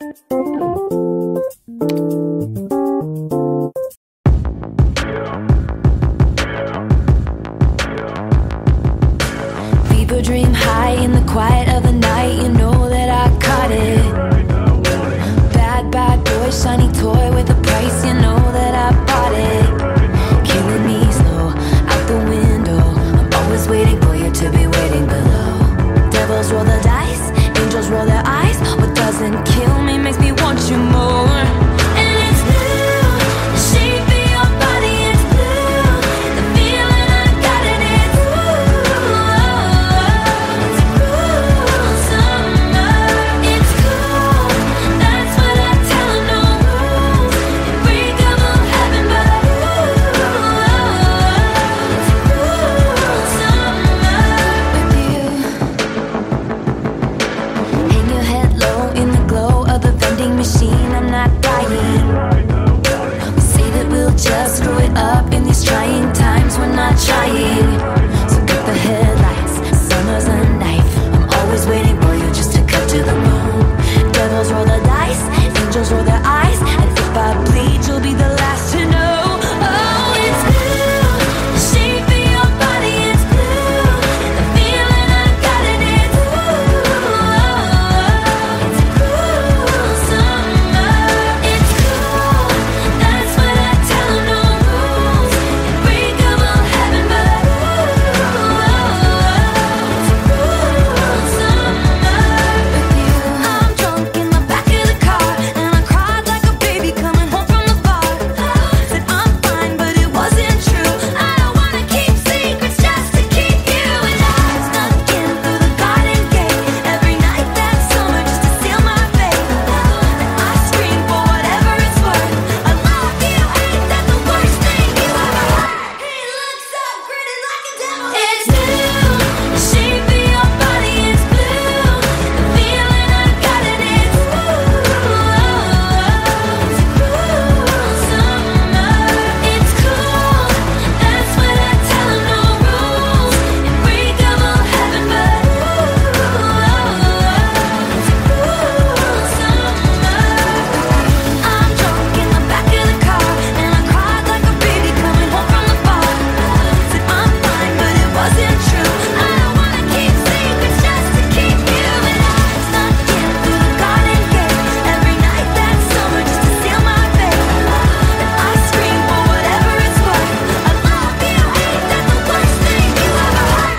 Fever dream high in the quiet of the night. You know that I caught it. Bad, bad boy, shiny toy with a price. You know that I bought it. Killing me slow, out the window. I'm always waiting for you to be waiting below. Devils roll the dice, angels roll their eyes. What doesn't kill me makes me want you more. And it's blue, the shape of your body is blue. The feeling I got it is it's cool summer. It's cool, that's what I tell them. No rules, unbreakable heaven, but it's cool summer with you. Hang your head low in the glow of the vending machine. I'm not dying. We say that we'll just screw it up in these trying times. We're not trying. So get the headlights. Summer's a knife. I'm always waiting for you just to cut to the bone. Devils roll the dice, angels roll their eyes, and if I bleed, you'll be the last to know. Oh, it's blue. The shape of your body is blue. The feeling I got it is it's cool summer. It's cool, that's what I tell them. No rules, unbreakable heaven, but it's cool summer with you. I'm drunk in the back of the car, and I cried like a baby coming home from the bar. Said I'm fine, but it wasn't true. I don't wanna keep secrets just to keep you. And I snuck in through the garden gate every night that summer just to seal my fate. And I scream for whatever it's worth. I love you, ain't that the worst thing you ever heard? He looks so gritty like a devil. It's blue, the shape of your body is blue. The feeling I got it is it's cool summer. It's cool, that's what I tell them. No rules, unbreakable heaven, but it's cool summer. I'm drunk in the back of the car, and I cried like a baby coming home from the bar. Said I'm fine, but it wasn't true. I don't wanna keep secrets just to keep you. And I snuck in through the garden gate every night that summer just to seal my fate. And I scream for whatever it's worth. I love you, ain't that the worst thing you ever heard?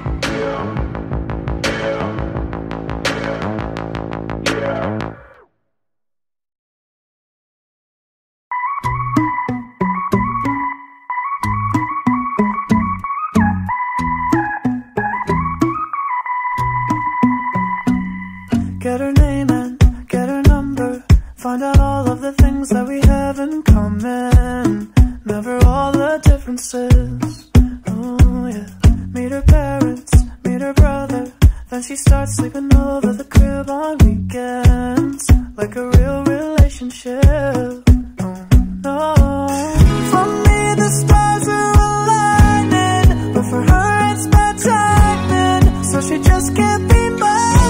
Get her name and get her number. Find out all of the things that we have in common. Never all the differences. Oh yeah. Meet her parents, meet her brother. Then she starts sleeping over the crib on weekends. Like a real relationship. Oh no. For me the stars are aligning, but for her it's bad timing. So she just can't be mine.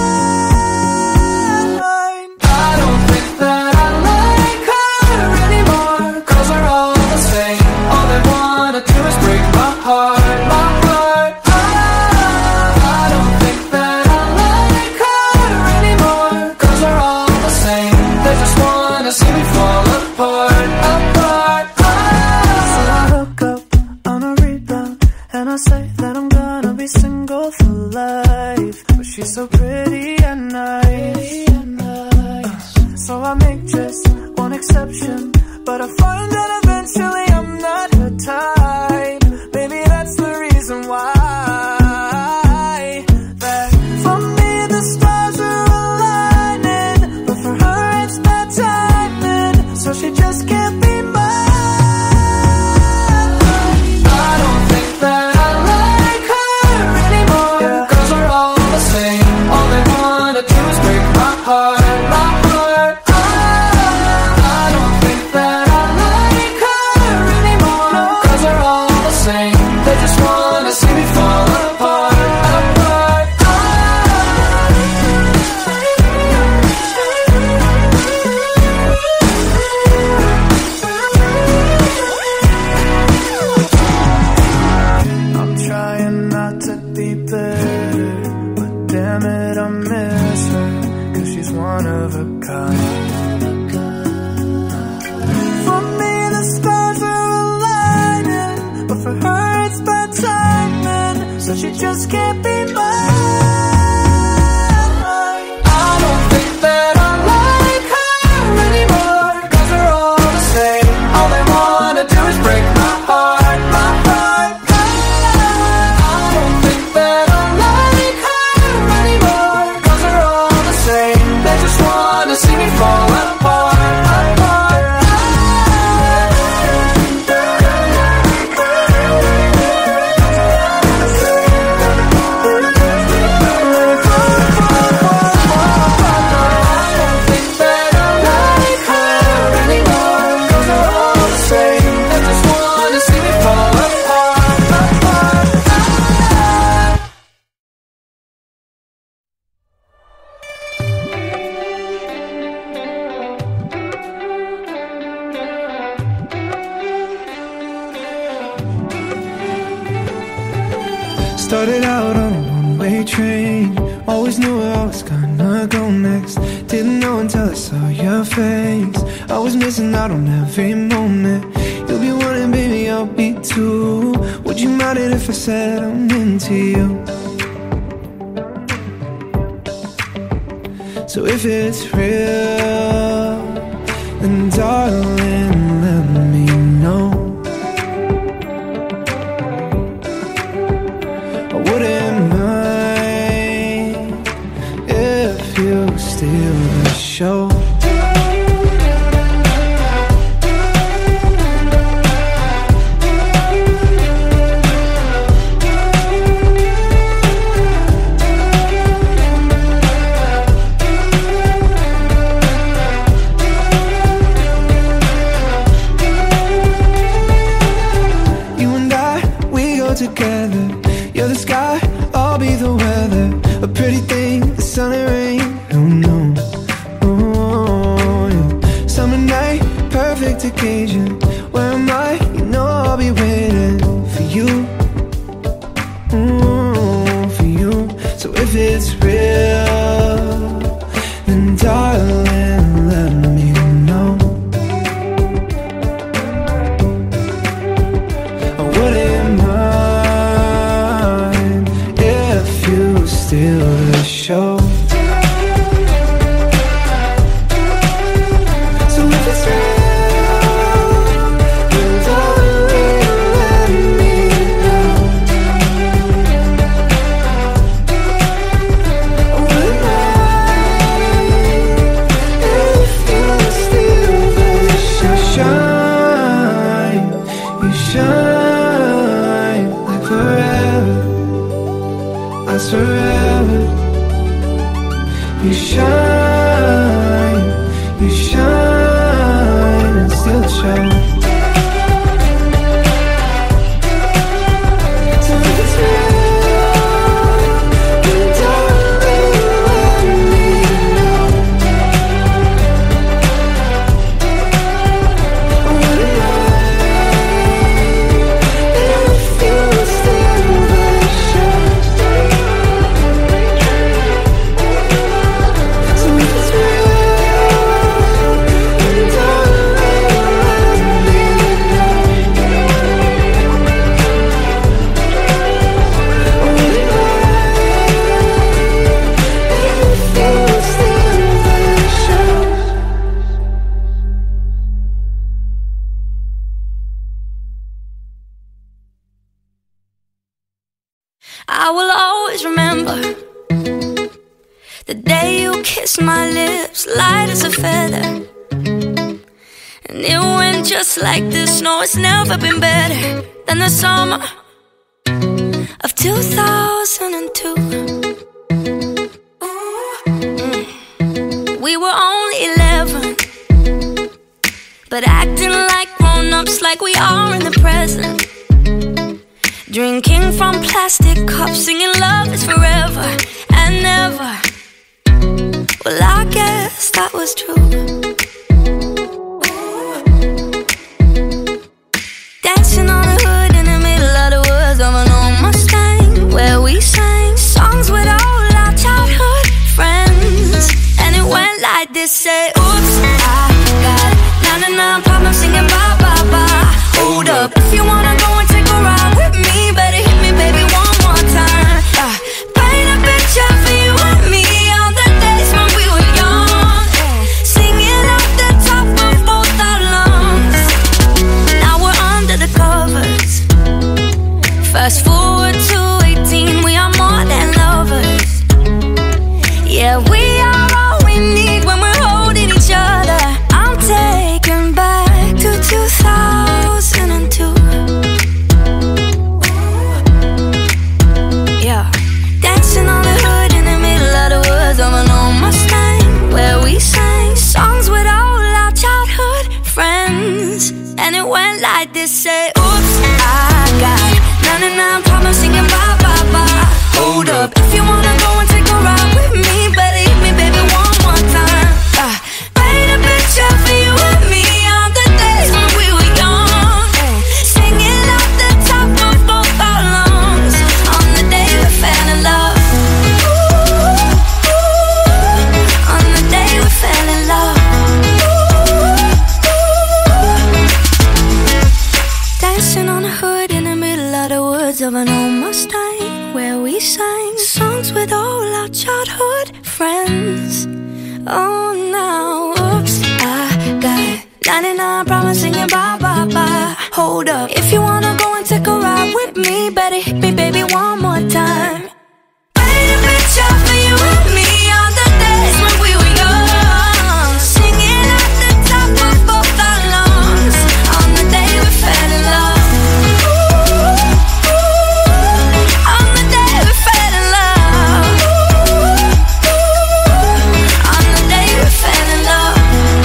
I don't think that I like her anymore, 'cause we're all the same. All they wanna do is break my heart, my heart. I don't think that I like her anymore, 'cause we're all the same. They just wanna see me fall apart, apart. So I hook up on a rebound, and I say that I'm gonna be single for life. But she's so pretty and nice. So I make just one exception, but I find that eventually I'm not her type. Maybe that's the reason why. That for me the stars are aligning, but for her it's bad timing. So she just can't be mine. I don't think that I like her anymore, 'cause we're all the same. All they wanna do is break my heart, my heart. I don't think that I like her anymore, 'cause we're she's one of a kind. For me the stars are aligning, but for her it's bad timing, so she just can't be mine. I don't think that I like her anymore, 'cause they're all the same. All they wanna do is break my heart, my heart. I don't think that I like her anymore, 'cause they're all the same. They just wanna see me fall apart, apart. Started out on a one-way train, always knew where I was gonna go next. Didn't know until I saw your face. I was missing out on every moment. You'll be wanting, baby, I'll be too. Would you mind it if I said I'm into you? So if it's real, then darling, let me know. I wouldn't mind if you steal the show. You and I, we go together. You're the sky, I'll be the weather. A pretty thing, the sun and rain, who knows? Oh, yeah. Summer night, perfect occasion. Where am I? You know I'll be waiting for you. For you. So if it's real, then darling, let me know. I wouldn't mind if you steal the show. So if it's real, then darling, let me know. I wouldn't mind if you steal the show. Shine, you shine like forever. Last forever. You shine and steal the show. So if it's real, then darling, let me know. I wouldn't mind if you steal the show. So if it's real, then darling, let me know. I wouldn't mind if you steal the show. I will always remember the day you kissed my lips, light as a feather. And it went just like this. No, it's never been better than the summer of 2002. We were only 11, but acting like grown-ups, like we are in the present. Drinking from plastic cups, singing love is forever and never. Well, I guess that was true. Dancing on the hood in the middle of the woods of an old Mustang, where we sang songs with all our childhood friends. And it went this, say, oops, I got 99 problems singing bye, bye, bye. Hold up, if you wanna go and take a ride with me, better hit me, baby, one more time. Paint a picture for you and me on the days when we were young, singing off the top of both our lungs. Now we're under the covers. Fast forward to 18, we are more than lovers. Yeah, we are all we need when we're holding each other. I'm taken back to 2002. Yeah, dancing on the hood in the middle of the woods of an old Mustang, where we sang songs with all our childhood friends. And it went like this, say, oops, I got 99 problems singing bye, bye, bye. Hold up, if you wanna go and take a ride with me, better hit me, baby, one more time. Paint a picture for you and me on the days when we were young, singing off the top of both our lungs on the day we fell in love. On the day we fell in love. Dancing on the hood in the middle of the woods of an old Mustang, where we sang songs with all our childhood friends. Oh, now, oops, I got 99 problems singing bye, bye, bye. Hold up, if you wanna go and take a ride with me, better hit me, baby, one more time. Paint a picture for you and me on the days when we were young, singing at the top of both our lungs on the day we fell in love. On the day we fell in love. On the day we fell in love.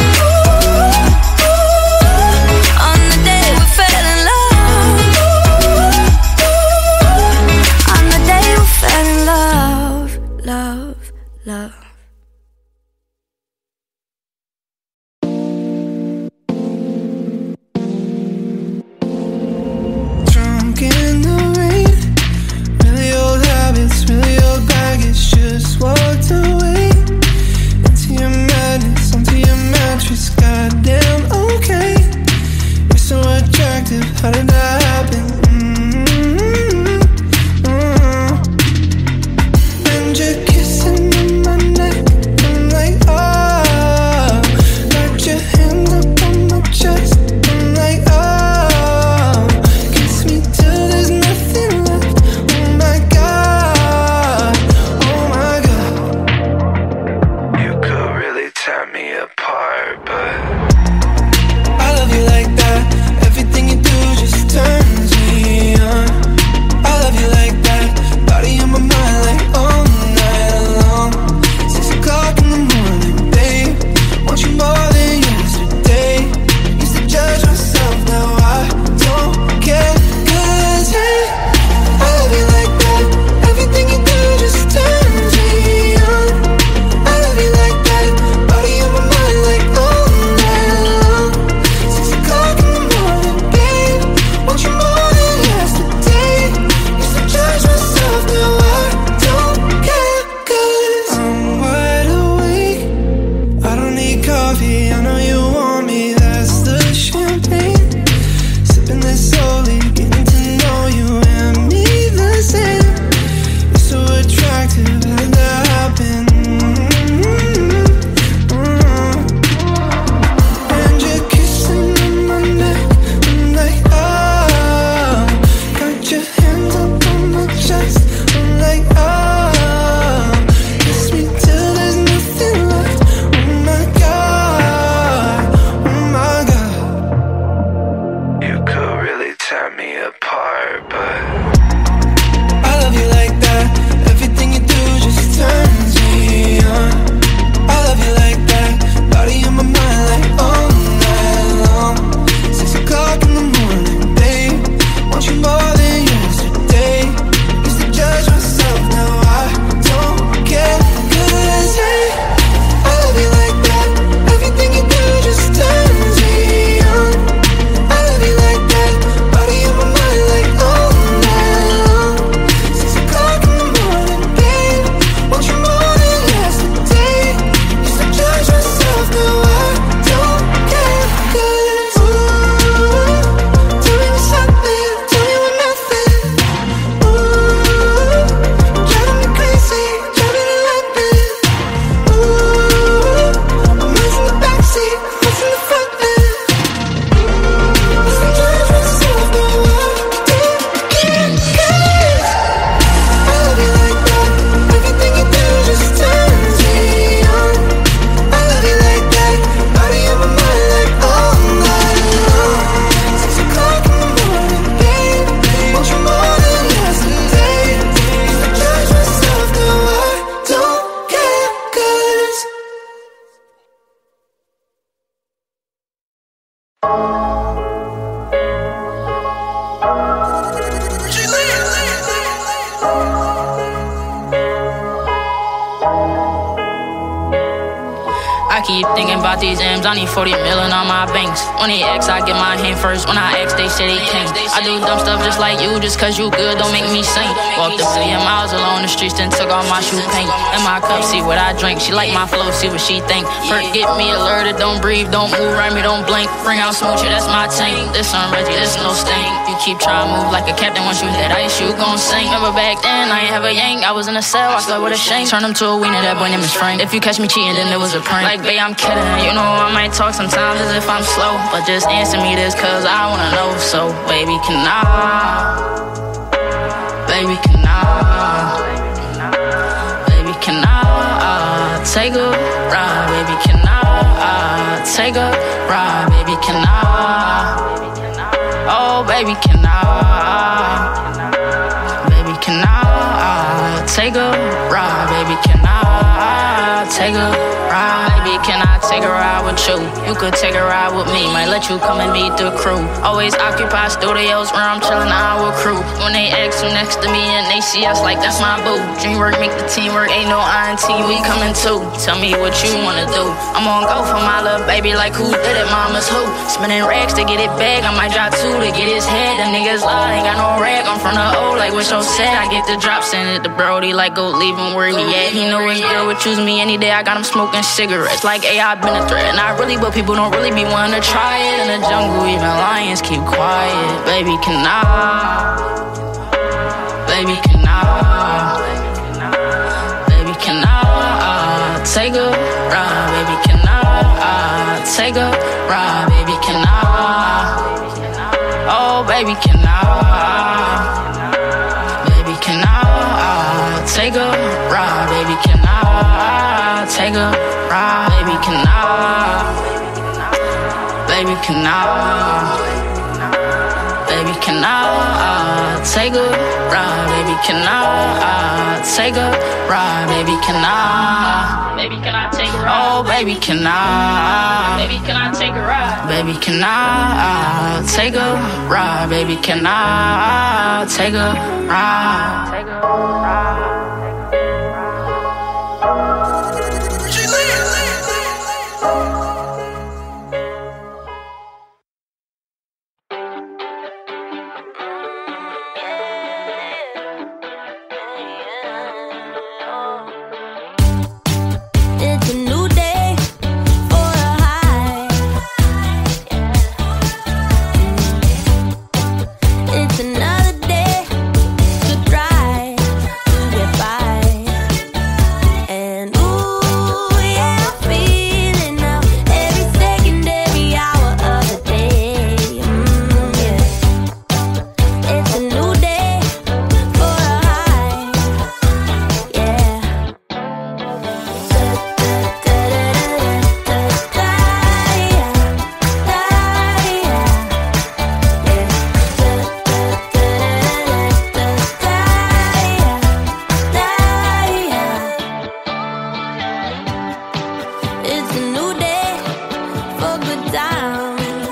On the day we fell in love. On the day we fell in love. Love, love. Drunk in the rain, really old habits, really old baggage. Just walked away into your madness, onto your mattress. Goddamn, okay. You're so attractive, how did that happen? And you're kissing on my neck, I'm like, oh. Got your hands up on my chest, I'm like, oh. Kiss me till there's nothing left, oh my God, oh my God. You could really tear me apart, but I love you like that. Everything you do just turns me on. I love you like that. Body on my mind like all night long. 6 o'clock in the morning, babe. Want you more than yesterday. Used to judge myself, now I don't care. 'Cause hey, I love you like that. Everything you do just turns me on. I love you like that. Body on my mind like all night long. 6 o'clock in the morning, babe. Want you more than yesterday. Used to judge myself, now I don't care. 'Cause I'm wide awake. I don't need coffee, I know you want me. That's the champagne. Sipping this slowly, getting to know you and me the same. You're so attractive, how did that happen? And you're kissing on my neck, I'm like, oh. Got your hands up on my chest, I'm like, oh. Kiss me till there's nothing left, oh my God, I keep thinking about these M's, I need 40 million on my banks. When they ask, I get my hand first. When I ask, they say they can't. I do dumb stuff just like you, just cause you good don't make me saint. Walked a billion miles along the streets, then took off my shoe paint. In my cup, see what I drink. She like my flow, see what she think. Perk, get me alerted, don't breathe, don't move, right me, don't blink. Bring out smoocher, that's my tank. This on Reggie, this no stain. You keep trying to move like a captain, once you hit ice, you gon' sink. Remember back then, I ain't have a yank. I was in a cell, I slept with a shank. Turn him to a wiener, that boy name is Frank. If you catch me cheating, then it was a prank. Like, babe, I'm kidding. You know I might talk sometimes as if I'm slow, but just answer me this cause I wanna know. So, baby, can I? Baby, can I? Baby, can I? Take a ride, baby, can I? Take a ride, baby, can I? Oh, baby, can I? Baby, can I? Take a ride, baby, can I? Take a ride, baby, can I take a ride with you? You could take a ride with me, might let you come and meet the crew. Always occupy studios where I'm chillin' our crew. When they ask who next to me and they see us like that's my boo. Dream work make the team work, ain't no INT, we coming too. Tell me what you wanna do. I'm on go for my little baby like who did it, mama's who. Spinning racks to get it back, I might drop two to get his head. The niggas lie, ain't got no rag, I'm from the O like what so sad. I get the drop, send it to Brody like go leave him where he at. He know his girl would choose me any day, I got him smoking cigarettes. Like AI been a threat, not really, but people don't really be wanting to try it. In the jungle, even lions keep quiet. Baby, can I? Baby, can I? Baby, can I? Take a ride, baby, can I? Take a ride, baby, can I? Oh, baby, can I? Baby, can I? Take a ride, baby, can I? Take a ride, baby, can I? Baby, can I? Baby, can I? Take a ride, baby, can I? Take a ride, baby, can I? Baby, can I take a ride? Oh, baby, can I? Baby, can I take a ride? Baby, can I? Take a ride, baby, can I? Take a ride? Take a ride. It's a new day for a high. It's another day to try to get by. And ooh, yeah, I'm feeling now every second, every hour of the day. Yeah. It's a new day for a high. Yeah. It's a new day for good times.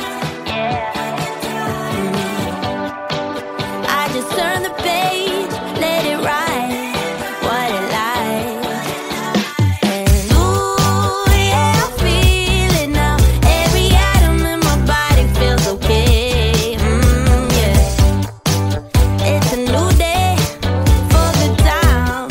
I just turn the page, let it write what it likes. And ooh, yeah, I feel it now. Every atom in my body feels okay. Yeah. It's a new day for good times.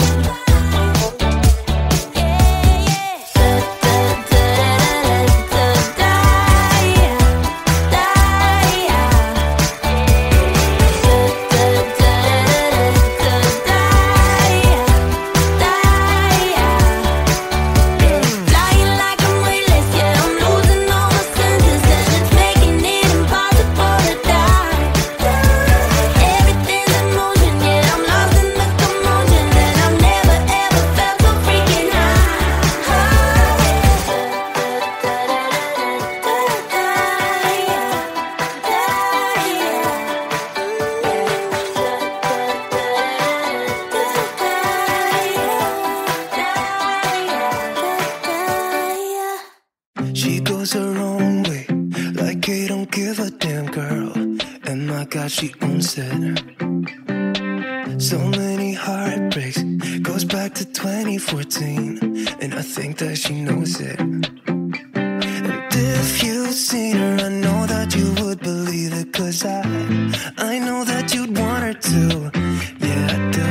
Flying like I'm weightless, yeah, I'm losing all my senses, and it's making it impossible to die. Everything's in motion, yeah, I'm lost in the commotion, and I've never ever felt so freaking She goes her own way, like okay, don't give a damn, girl. And my God, she owns it. So many heartbreaks, goes back to 2014, and I think that she knows it. And if you've seen her, I know that you would believe it, 'cause I know that you'd want her to. Yeah, I do.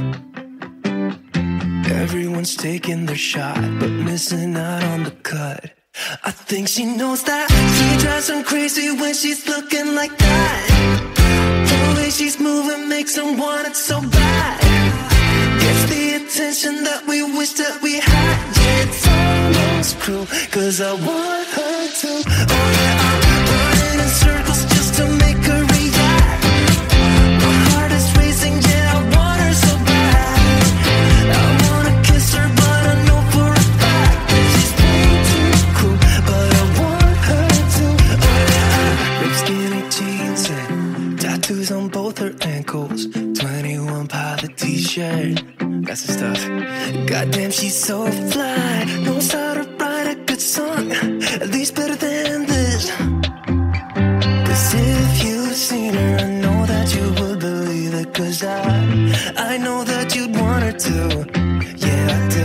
Everyone's taking their shot, but missing out on the cut. I think she knows that. She drives them crazy when she's looking like that. The way she's moving makes them want it so bad. Gets the attention that we wish that we had. Yeah, it's almost cruel, 'cause I want her to. Oh yeah, I'm running in circles just to make her react. My heart is racing, yeah, I want her so bad. I wanna kiss her, but I know for a fact that she's way too cool. But I want her to. Oh yeah, big skinny jeans and tattoos on both her ankles. 21 Pilot t-shirt, that's the stuff. Goddamn, she's so fly. Knows how to write a good song, at least better than this. 'Cause if you've seen her, I know that you would believe it. 'Cause I know that you'd want her to. Yeah, I do.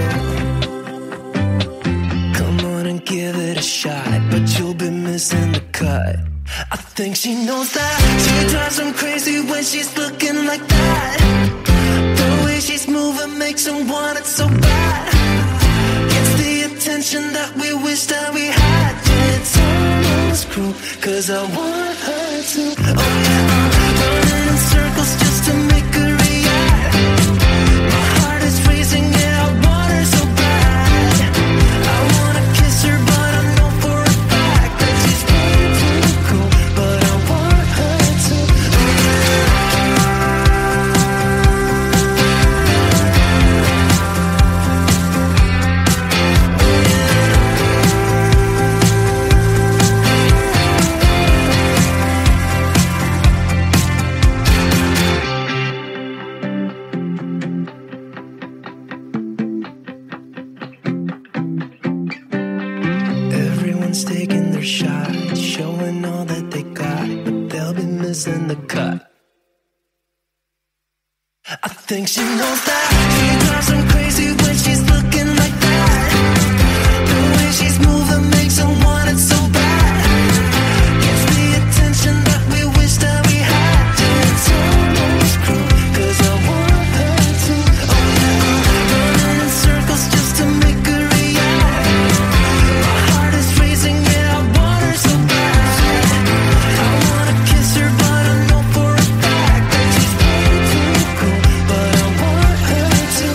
Come on and give it a shot, but you'll be missing the cut. I think she knows that. She drives them crazy when she's looking like that. The way she's moving makes them want it so bad. Gets the attention that we wish that we had. Yeah, it's almost cruel, 'cause I want her to. Oh yeah, I'm running in circles just to make her react. My heart is racing, yeah, I want her so bad. I wanna kiss her, but I know for a fact that she's way too cool. But I want her to. Everyone's taking their shot, showing all that they got, but they'll be missing the cut. I think she knows that. She drives them crazy when she's looking like that. The way she's moving makes them want it so bad. Gets the attention that we wish that we had. Yeah, it's almost cruel, 'cause I want her to. Oh yeah, running in circles just to make her react. My heart is racing, yeah, I want her so bad. I wanna kiss her, but I know for a fact that she's way too cool. But I want her to.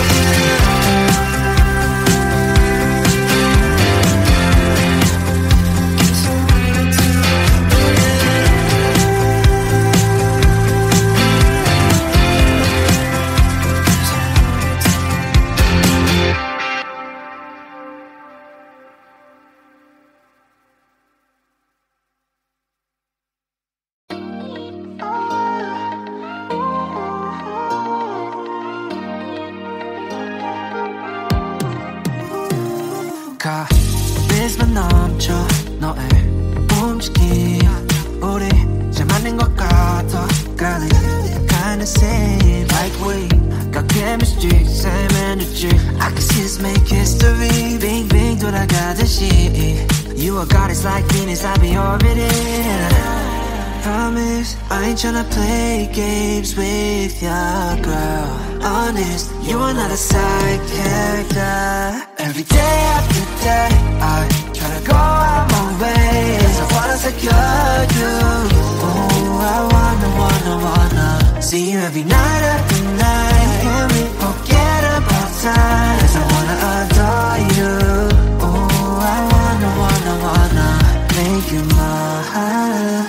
카리스마 넘쳐 너의 움직임 우리 잘 맞는 것 같아 Girlie, kinda seem like we got chemistry, same energy I can see us make history 빙빙 돌아가듯이 You are goddess like Venus, I'll be orbiting Promise, I ain't tryna play games with ya, girl Honest, you are not a side character Every day after day, I tryna go out my way Cause I wanna secure you Oh, I wanna see you every night after night Can we forget about time? Cause I wanna adore you Oh, I wanna make you mine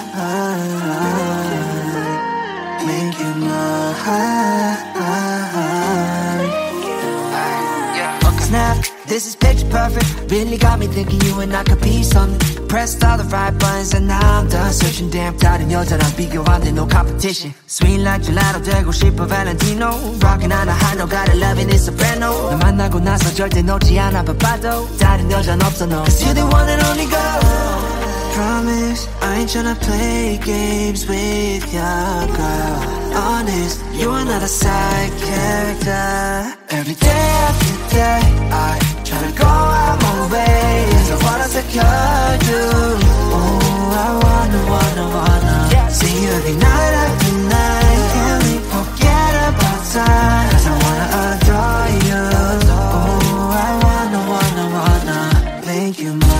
Make you mine Snap, this is picture perfect Really got me thinking you and I could be something Pressed all the right buttons and now I'm done searching Damn 다른 여자랑 비교 안 돼, no competition Sweet like gelato 되고 싶어 Valentino Rockin' on a high note, got a love in a soprano 너 만나고 나서 절대 놓지 않아 바빠도 다른 여자는 없어 no Cause you're the one and only girl promise I ain't tryna play games with ya, girl. Honest, you are not a side character. Every day after day, I tryna go out my way, 'cause I wanna secure you. Oh, I wanna see you every night after night. Can't we forget about time, 'cause I wanna adore you. Oh, I wanna make you mine.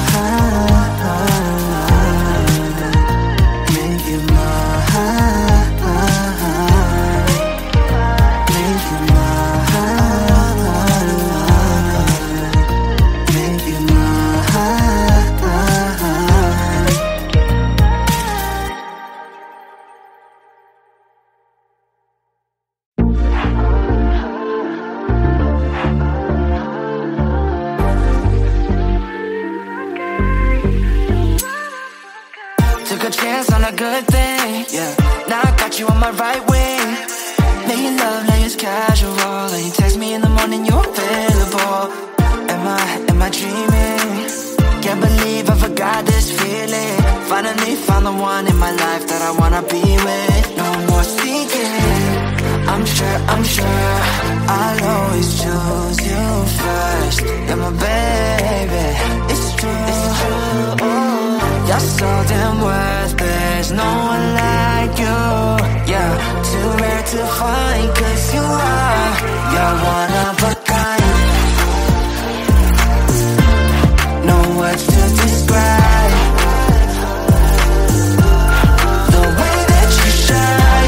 Good thing, yeah. Now I got you on my right wing. Making love like it's casual, and you text me in the morning, you're available. Am I dreaming? Can't believe I forgot this feeling. Finally found the one in my life that I wanna be with. No more seeking. I'm sure I'll always choose you first. You're my baby, it's true. You're so damn worth it. There's no one like you. Yeah, too rare to find, 'cause you're one of a kind. No words to describe the way that you shine.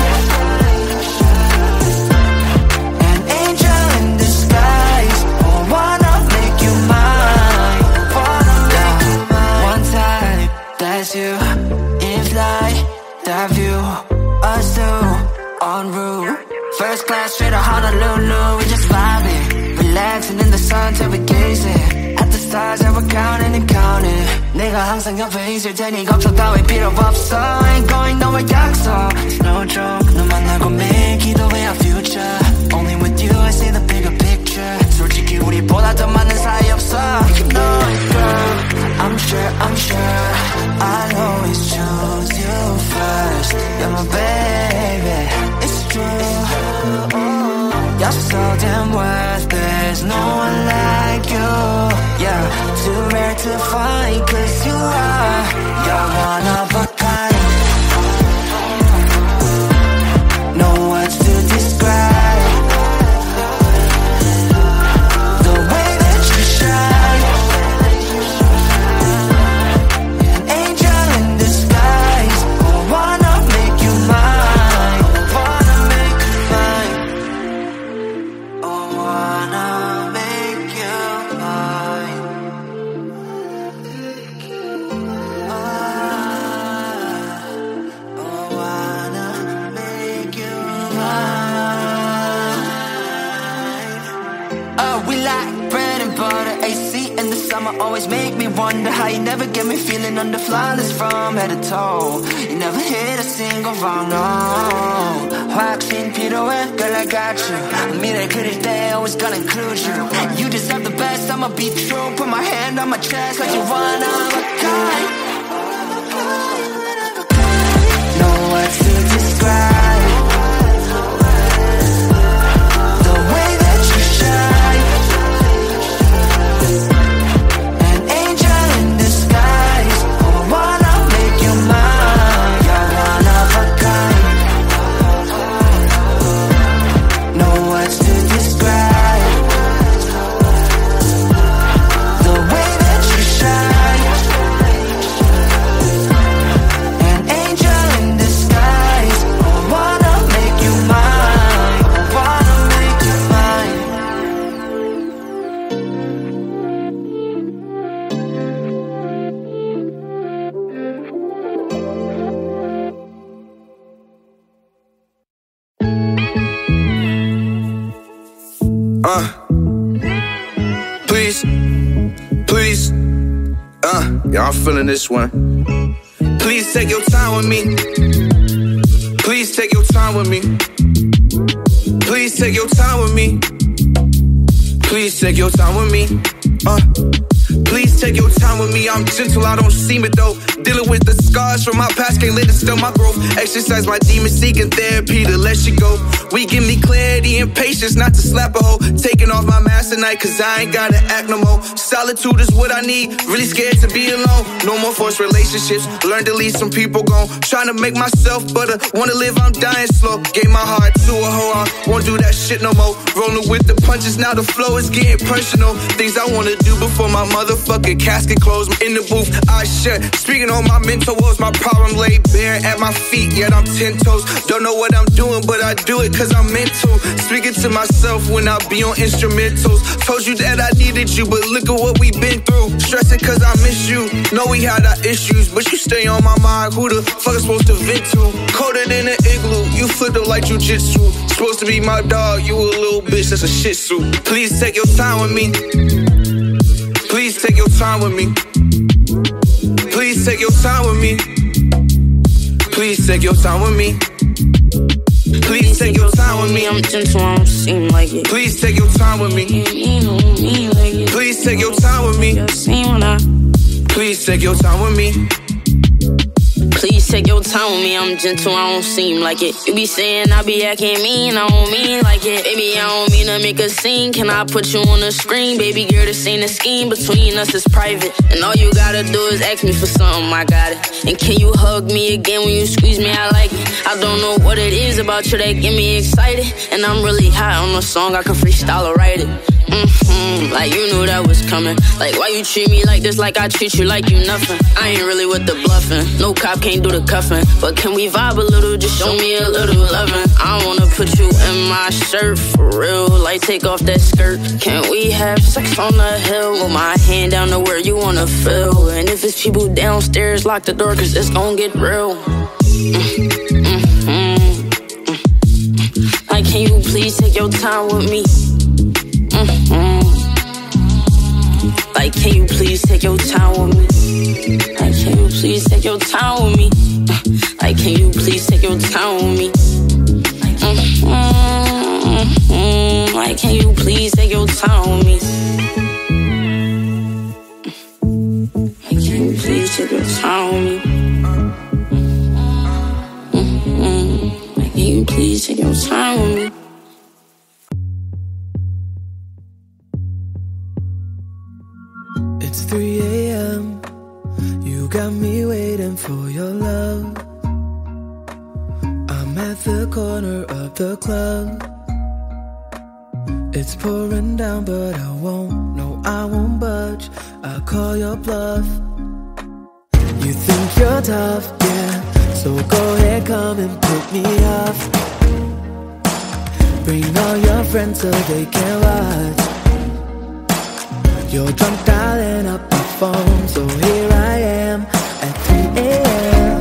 An angel in disguise. Oh, wanna make you mine. One time, that's you. That view, us two, en route. First class straight to Honolulu. We just vibing, relaxing in the sun till we gazing at the stars that we're counting and counting. 내가 항상 옆에 있을 테니 걱정 따위 필요 없어. Ain't going nowhere 약속. It's no joke. 너 만나고 매일 기도해 our future. Only with you I see the bigger picture. 솔직히 우리보다 더 많은 사이 없어. You know it, girl. I'm sure I'll always choose you first. You're my baby, it's true. You're so damn worth it. There's no one like you. Yeah, too rare to find, 'cause you're one of a kind. No words to describe the way that you shine. An angel in disguise. Oh, wanna make you mine. Wanna make you mine. Oh, wanna make you mine. Oh, wanna make you mine. Oh, we like bread and butter. AC in the summer always make me wonder how you never get me feeling under flawless from head to toe. You never hit a single wrong, no. 확신 필요해, girl, I got you. 미래 그릴 때 always gonna include you. You deserve the best, I'ma be true. Put my hand on my chest, 'cause you're one of a kind. No words to describe the way that you shine. An angel in disguise. Oh, wanna make you mine. You're one of a kind. No words to describe the way that you shine. An angel in disguise. Oh, wanna make you mine. Wanna make you mine. Please, y'all feeling this one. Please take your time with me. Please take your time with me. Please take your time with me. Please take your time with me. Please take your time with me, I'm gentle, I don't seem it though. Dealing with the scars from my past, can't let it still my growth. Exercise my demons, seeking therapy to let you go. We give me clarity and patience, not to slap a hoe. Taking off my mask tonight, cause I ain't gotta act no more. Solitude is what I need, really scared to be alone. No more forced relationships, learn to leave some people gone. Trying to make myself better, wanna live, I'm dying slow. Gave my heart to a hoe, I won't do that shit no more. Rolling with the punches, now the flow is getting personal. Things I wanna do before my motherfucking casket closed. In the booth, I shut. Speaking on my mental woes, my problem laid bare at my feet, yet I'm 10 toes. Don't know what I'm doing, but I do it cause I'm meant to. Speaking to myself when I be on instrumentals. Told you that I needed you, but look at what we been through. Stressing cause I miss you. Know we had our issues, but you stay on my mind. Who the fuck is supposed to vent to? Colder than an igloo, you flipped up like jujitsu. Supposed to be my dog, you a little bitch, that's a shih tzu. Please take your time with me. Please take your time with me. Please take your time with me. Please take your time with me. Please take your time with me. I'm gentle, I don't seem like it. Please take your time with me. Please take your time with me. Please take your time with me. Please take your time with me, I'm gentle, I don't seem like it. You be saying I be acting mean, I don't mean like it. Baby, I don't mean to make a scene, can I put you on the screen? Baby girl, this ain't a scheme, between us is private. And all you gotta do is ask me for something, I got it. And can you hug me again when you squeeze me, I like it. I don't know what it is about you that get me excited. And I'm really hot on the song, I can freestyle or write it. Like you knew that was coming. Like why you treat me like this, like I treat you like you nothing. I ain't really with the bluffing, no cop can't do the cuffing. But can we vibe a little, just show me a little loving. I wanna put you in my shirt for real, like take off that skirt. Can we have sex on the hill, with my hand down to where you wanna feel. And if it's people downstairs, lock the door cause it's gon' get real. Like can you please take your time with me? Like can you please take your time with me? Like can you please take your time with me? Like can you please take your time with me? Like can you please take your time with me? Like can you please take your time with me? Like can you please take your time with me? It's 3 a.m. You got me waiting for your love. I'm at the corner of the club. It's pouring down, but I won't, no, I won't budge. I'll call your bluff. You think you're tough, yeah, so go ahead, come and pick me up. Bring all your friends so they can watch. You're drunk dialing up the phone, so here I am at 3 a.m.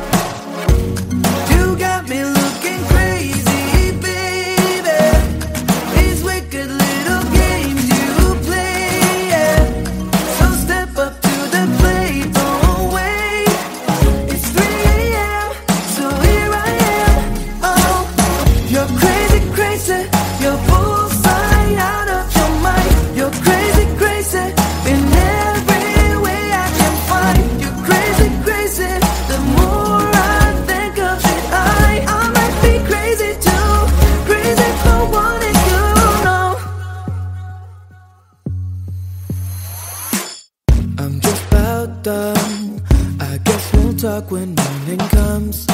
You got me looking crazy, baby. These wicked little games you play, yeah. So step up to the plate, don't wait. It's 3 a.m., so here I am. Oh, you're crazy, crazy. You're bullseye out of your mind. You're crazy, crazy. In every way I can find. You're crazy, crazy. The more I think of it, I might be crazy too. Crazy for wanting you, no. I'm just about done. I guess we'll talk when morning comes.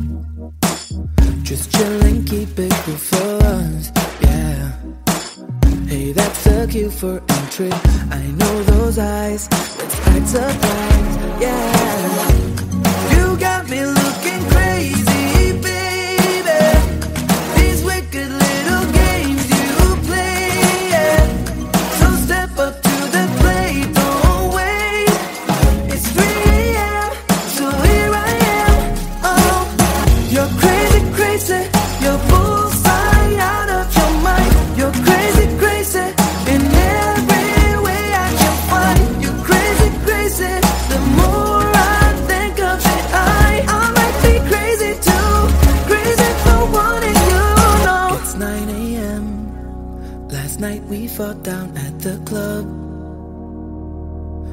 Just chillin', keep it cool for us, yeah. Hey, that's a cue for entry. I know those eyes, let's act surprised, yeah. You got me looking crazy, baby. These wicked little games you play, yeah. So step up to the plate, don't wait. It's 3 a.m., so here I am. Oh, you're crazy, crazy. You're bullseye out of your mind. You're crazy, crazy. In every way I can find. You're crazy, crazy. The more I think of it, I might be crazy too. Crazy for wanting you, no. It's 9 a.m. Last night we fought down at the club.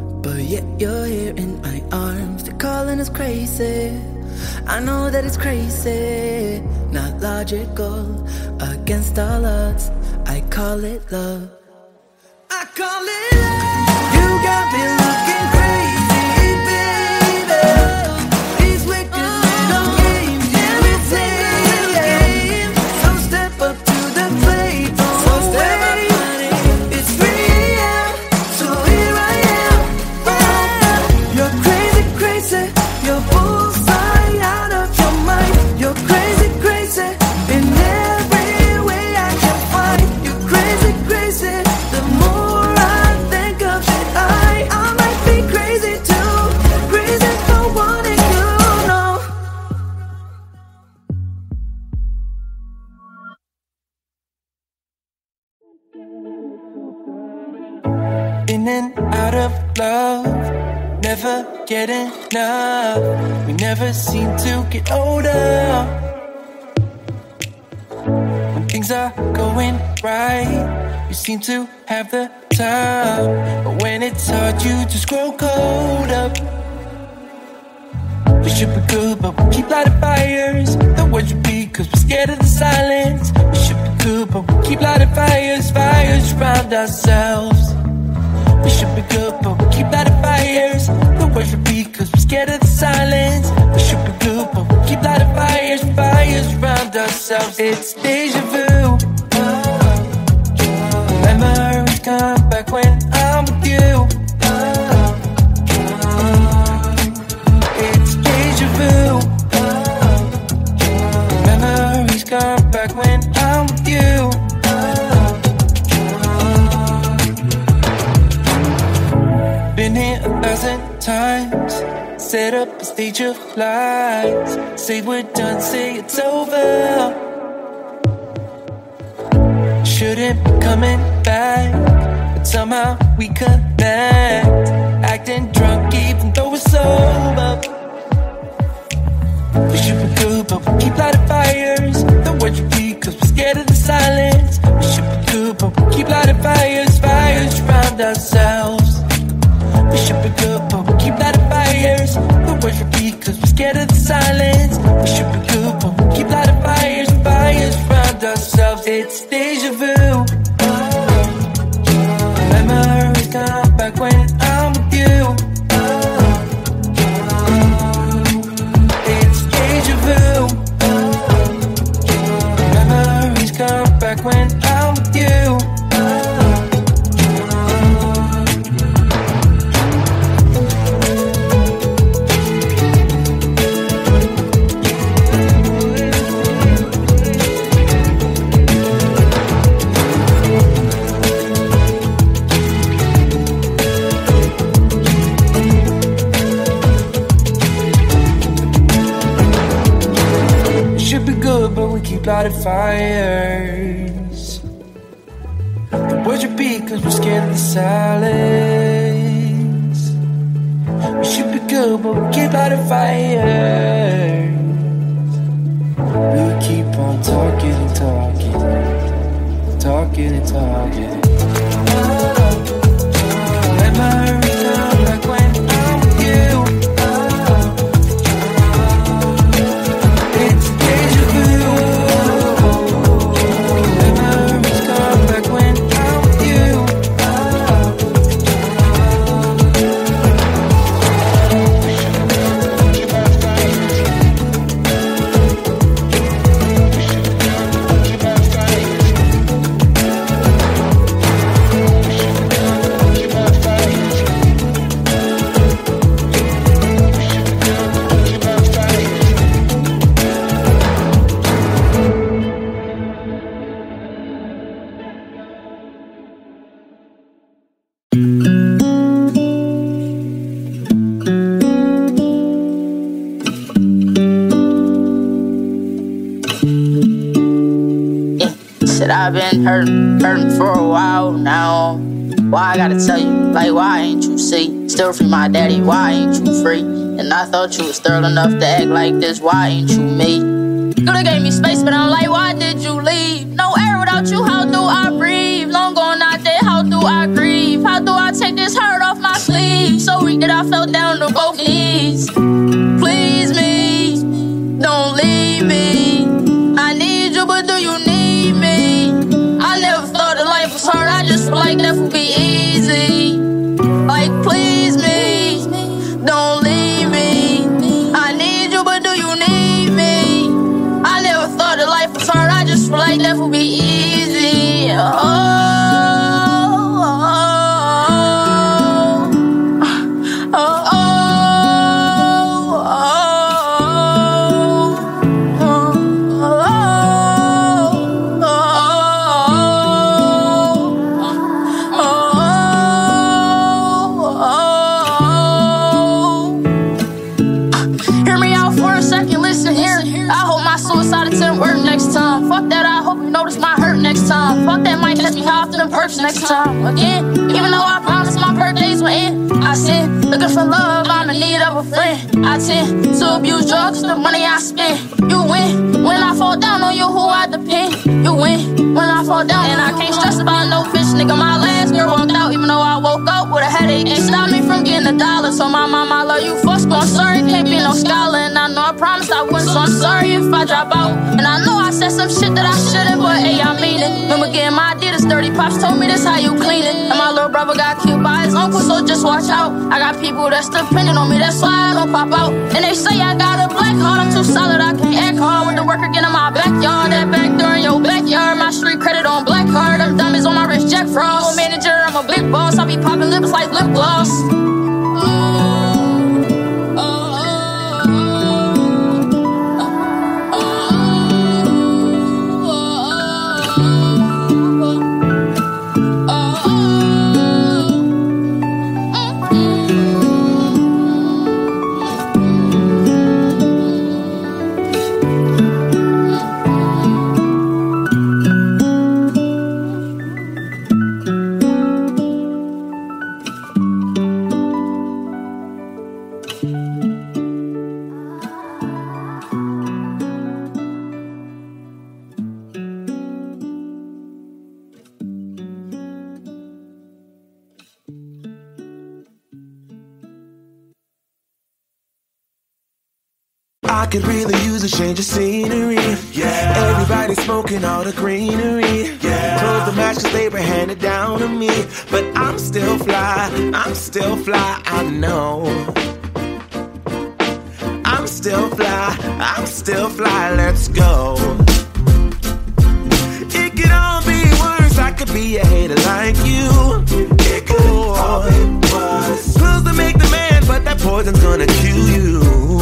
yet you're here in my arms. They're calling us crazy. I know that it's crazy, not logical, against all odds. I call it love. I call it love. You got me looking crazy, baby. These wicked little games you play. So step up to the plate. So step up, honey. It's real. So here I am. You're crazy, crazy. You're bullseye out of your mind. You're crazy, crazy. In every way I can find. You're crazy, crazy. The more I think of it, I might be crazy too. Crazy for wanting you, no. In and out of love, never get enough. We never seem to get older. When things are going right, you seem to have the time. But when it's hard, you just grow cold up. We should be good, but we keep lighting fires. The words repeat, cause we're scared of the silence. We should be good, but we keep lighting fires. Fires around ourselves. We should be good, but we keep lighting fires. The words repeat, cause we're scared of the silence. We should be good, but we keep lighting fires. Fires around ourselves. It's deja vu. Memories come back when I'm with you. It's deja vu. Memories come back when I'm with you. Been here 1,000 times. Set up a stage of lies. Say we're done, say it's over. Shouldn't be coming back, but somehow we connect. Acting drunk even though we're sober. We should be good, but we keep lighting fires. The words repeat, cause we're scared of the silence. We should be good, but we keep lighting fires. Fires around ourselves. We should be good, but we keep lighting fires. The words repeat, cause we're scared of the silence. We should be good, but we keep lighting fires. Fires around ourselves. It's deja vu. Memories come back when I'm with you. It's deja vu. Memories come back when I'm with you. Lighted fires. The words repeat cause we're scared of the silence. We should be good, but we keep lighting fires. We keep on talking and talking, talking and talking. Memories come back when I'm with you. It's deja vu. I've been hurting for a while now. Why I gotta tell you, like why ain't you see? Still free my daddy, why ain't you free? And I thought you was thorough enough to act like this, why ain't you me? You done gave me space, but I'm like, why did you leave? No air without you, how do I breathe? Long gone out there, how do I grieve? How do I take this hurt off my sleeve? So so weak that I fell down to both knees. Please me, don't leave me. I need you, but do you need me? I never thought that life was hard, I just feel like that would be easy. Like, please me, don't leave me. I need you, but do you need me? I never thought that life was hard, I just feel like that would be easy. Fuck that, I hope you notice my hurt next time. Fuck that, might ask me how often in perks next time. Again, even though I promised my birthdays will end, I sin, looking for love, I'm in need of a friend. I tend to abuse drugs, the money I spend. You win, when I fall down on you, who I depend. You win, when I fall down, and I can't stress about no fish, nigga. My last girl walked out, even though I woke up with a headache. Ain't stop me from getting a dollar, so my mama, I love you, fuck, I'm sorry, can't be no scholar. And I know I promised I wouldn't, so I'm sorry if I drop out. And I know I said some shit that I shouldn't, but hey, I mean it. Remember getting my Adidas dirty, pops told me this how you clean it. And my little brother got killed by his uncle, so just watch out. I got people that's depending on me, that's why I don't pop out. And they say I got a black heart, I'm too solid, I can't act hard. With the work again in my backyard, that back door in your backyard. My street credit on black card, them dummies on my wrist, Jack Frost. I'm a manager, I'm a big boss, I be popping lips like lip gloss. I could really use a change of scenery. Yeah. Everybody smoking all the greenery. Yeah. Close the match cause they were handed down to me. But I'm still fly, I know. I'm still fly, let's go. It could all be worse, I could be a hater like you. It could all be worse. Pills to make the man, but that poison's gonna kill you.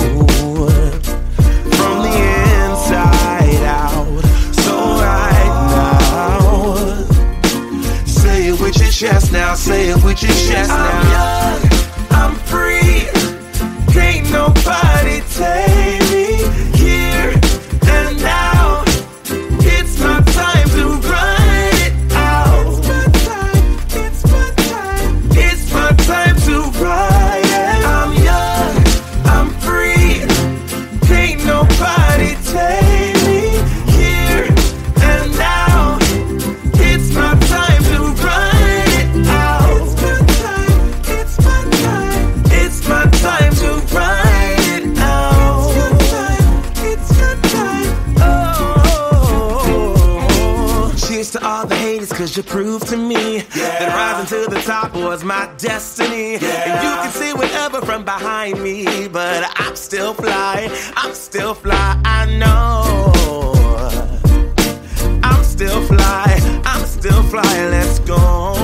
From the inside out. So right now, say it with your chest now, say it with your chest now. I'm young, I'm free, can't nobody take me here and now. It's my time to run it out. It's my time to ride it. I'm young, I'm free, can't nobody take me here and now. It's my time to run it out. It's my time to ride it out. It's your time. Oh, cheers to all the haters, cause you proved to me that rising to the top was my destiny. And you can see whatever from behind me, but I'm still fly, I know. I'm still fly, let's go.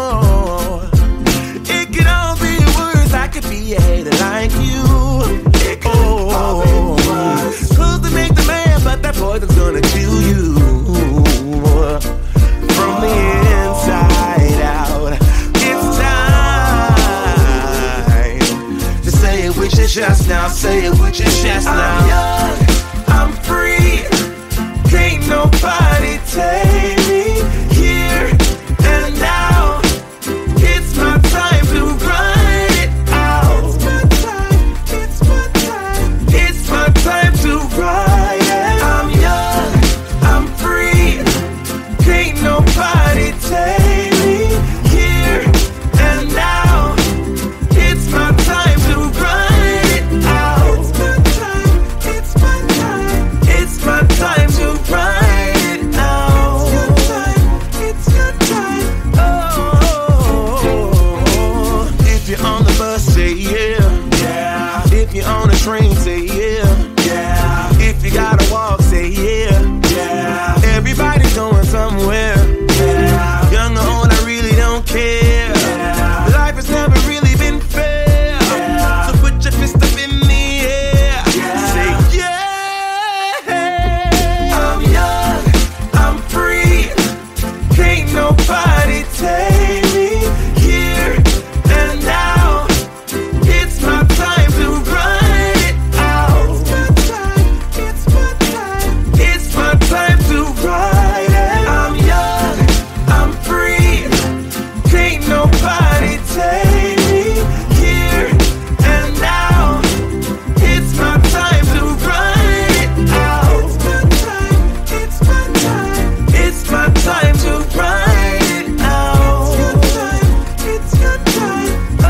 It could all be worse, I could be a hater like you. It could all be worse. Clothes to make the man, but that poison's gonna kill you. From the inside out. It's time to say it with your chest now, say it with your chest now. I'm young, I'm free, can't nobody take me here and now. It's my time to run it out. It's my time to ride it. I'm young, I'm free, can't nobody take me here and now. It's my train, say yeah. Yeah. If you gotta walk, say yeah. Yeah. Everybody's going somewhere. Yeah. Young or old, I really don't care. Yeah. Life has never really been fair. Yeah. So put your fist up in the air. Yeah. Say yeah. I'm young, I'm free. Can't nobody take me here and now. It's my time to run it out. It's my time. It's my time to ride it. I'm young, I'm free. Can't nobody take me here and now. It's my time to run it out. It's my time. It's my time to ride it out. It's your time. Oh.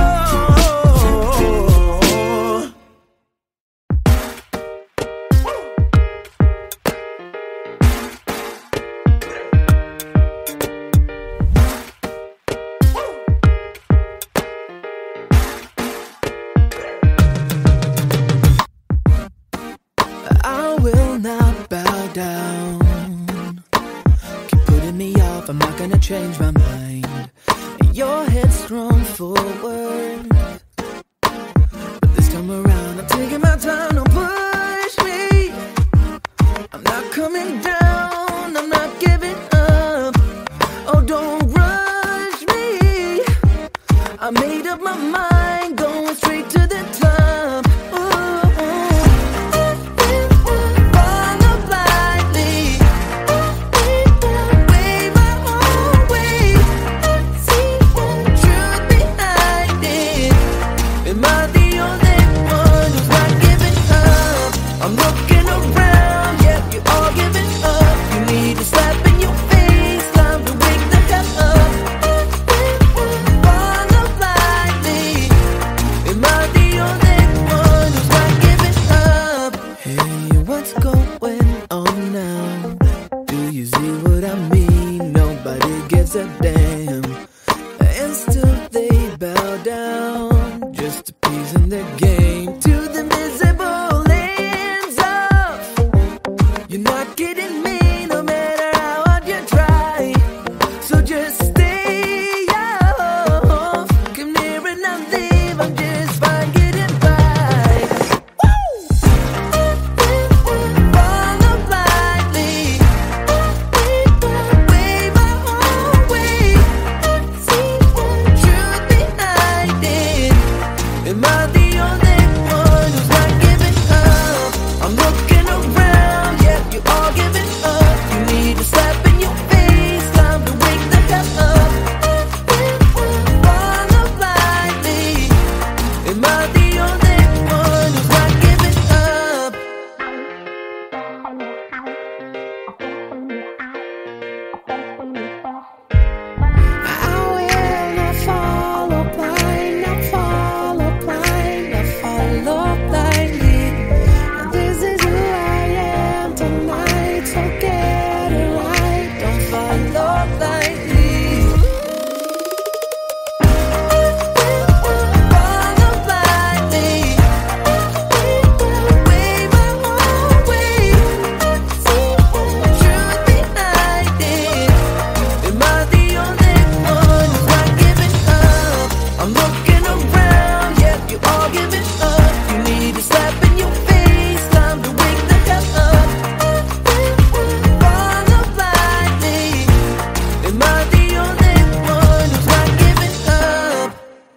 I will not bow down. Keep putting me off, I'm not gonna change my mind. And your head's thrown forward, but this time around I'm taking my time. Don't push me, I'm not coming down, I'm not giving up. Oh, don't rush me, I made up my mind, going straight to the top. Follow blindly, way my own way. See the truth behind it. Am I the only one who's not giving up? I'm looking around, yeah, you all giving up. You need a slap in your face, time to wake the hell up. Follow blindly. Am I the only one who's not giving up? Hey, what's going on now? Do you see what I mean? Nobody gives a damn, and still they bow down, just appeasing the game. To the miserable ends off. You're not getting me, no matter how hard you try. So just stay off. Come near and I'll leave. I'm just fine getting by. Follow blindly, way my own way. See the truth behind it. Am I the only one who's not giving up? I'm looking around, yeah, you all giving up. You need a slap in your face, time to wake the hell up. Follow blindly. Am I the only one who's not giving up? I will not follow blind, not follow blind, not follow blindly. And this is who I am tonight, so get it right, don't follow blindly. Follow blindly, way my own way. See the truth behind it. Am I the only one who's not giving up? I'm looking around, yeah, you all giving up. You need a slap in your face, time to wake the hell up. Follow blindly. Am I the only one who's not giving up?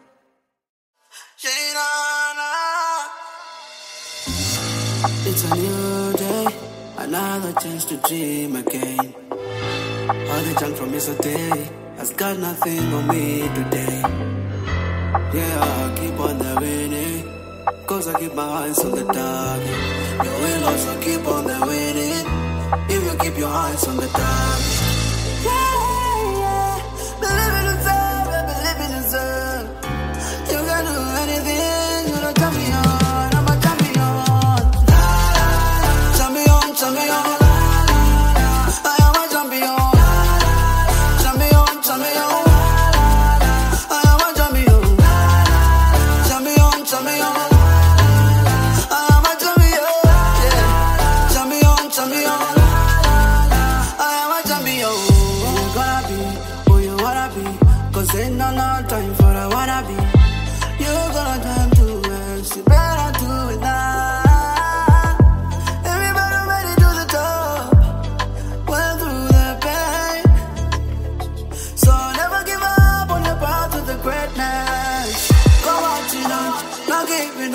It's a new day, another chance to dream again. All the junk from yesterday has got nothing on me today. Yeah, I'll keep on the winning, cause I keep my eyes on the target. You will also keep on the winning, if you keep your eyes on the target. Yeah, yeah, believe in yourself, believe in yourself. You can do anything, you don't tell me on, I'm a champion. Champion, champion. I am a champion. Champion, champion. I am a champion. Champion, champion. I am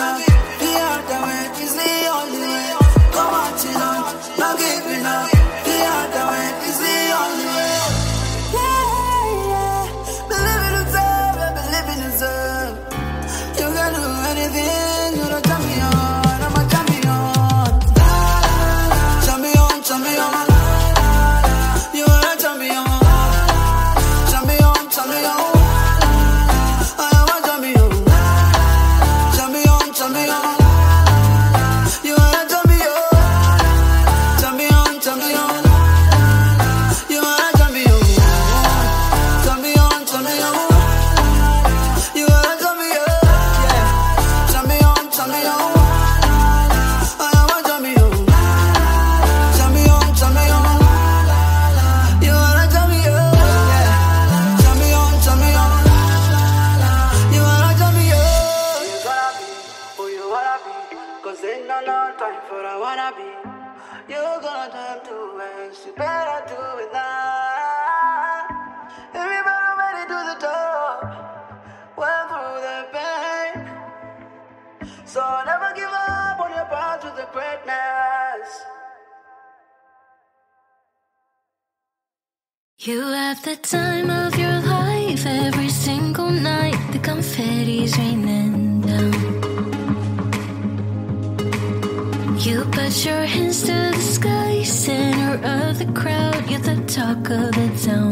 up. The other way is the only way. Come on, chill on, not giving up. The other way is the only way. Yeah, believe in yourself, yeah, believe in yourself. You can do anything, you're a champion, I'm a champion. Champion, champion. You are a champion. Champion, champion. I am a champion. Champion, champion. You are a champion. Champion, champion. You are a champion. Champion, champion. You are a champion. Yeah. Champion, champion. I am a champion. Champion, champion. You are a champion. Yeah. Champion, champion. You are a champion. You gotta be who you wanna be. Cause ain't no time for a wannabe. You gonna turn to us. You better do it now. Everybody ready to the top. Went through the pain. So never give up on your path to the greatness. You have the time of your life every single night. The confetti's raining down. You put your hands to the sky, center of the crowd. You're the talk of the town.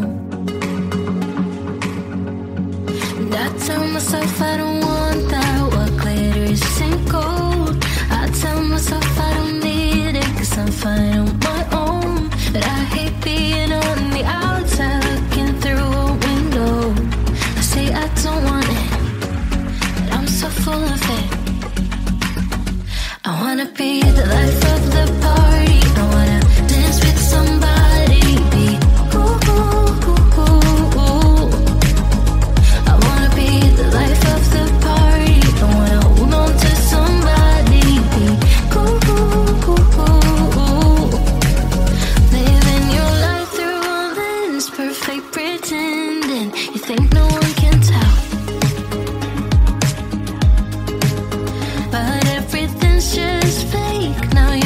And I tell myself I don't want that. What glitters ain't gold. I tell myself I don't need it, cause I'm fine on my own. But I hate being on the outside looking through a window. I say I don't want it, but I'm so full of it. I wanna be the life of the party. I wanna dance with somebody. Be ooh, ooh, ooh, ooh, ooh. I wanna be the life of the party. I wanna hold on to somebody. Be ooh, ooh, ooh, ooh, ooh. Living your life through all this perfect pretending. You think no one can tell, but everything's just fake. Now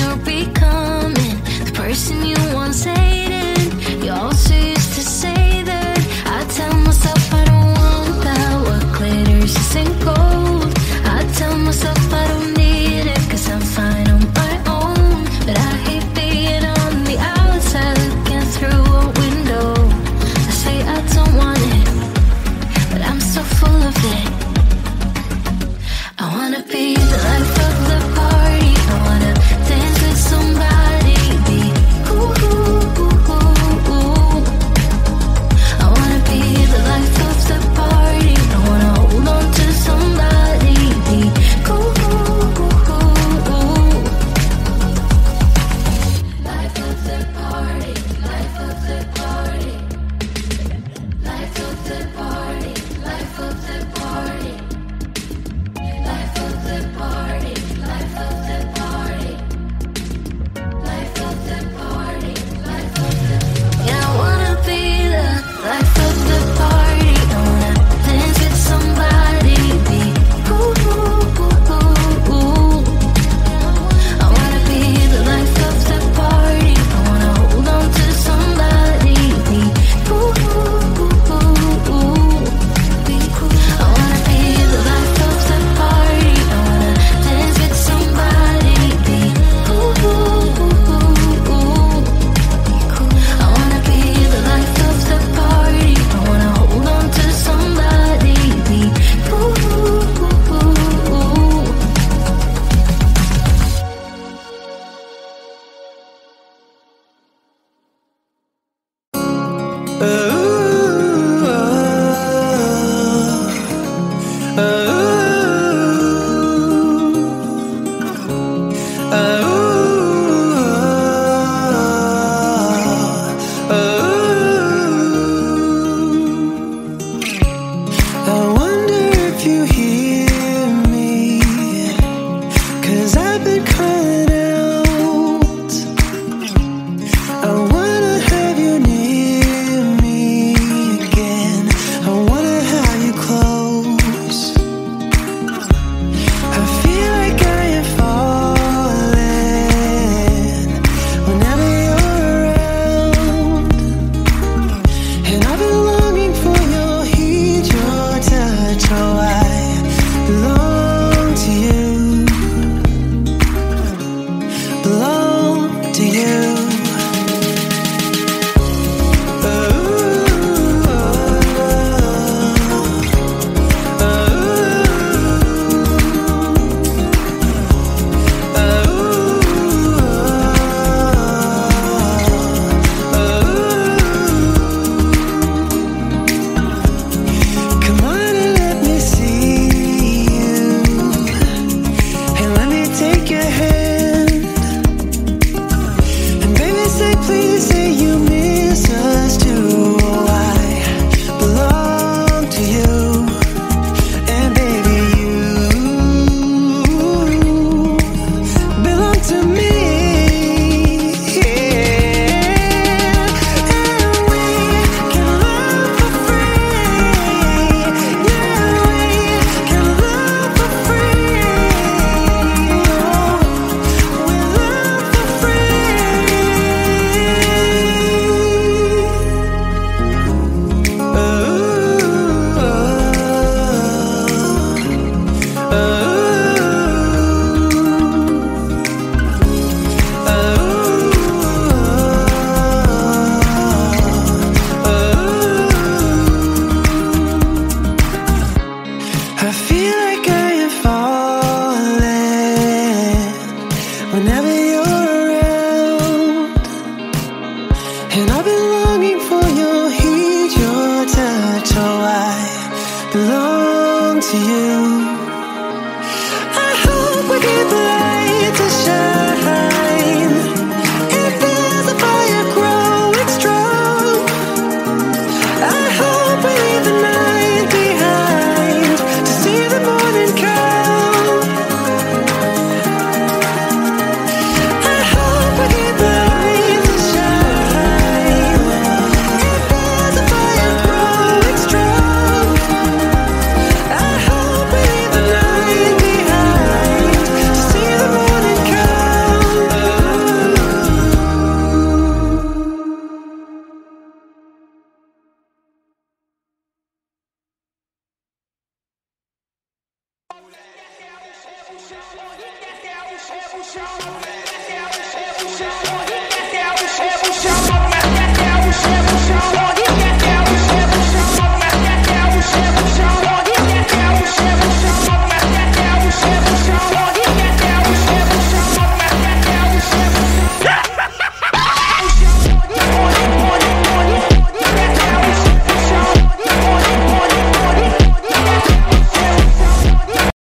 chão, desce o chão, desce o chão.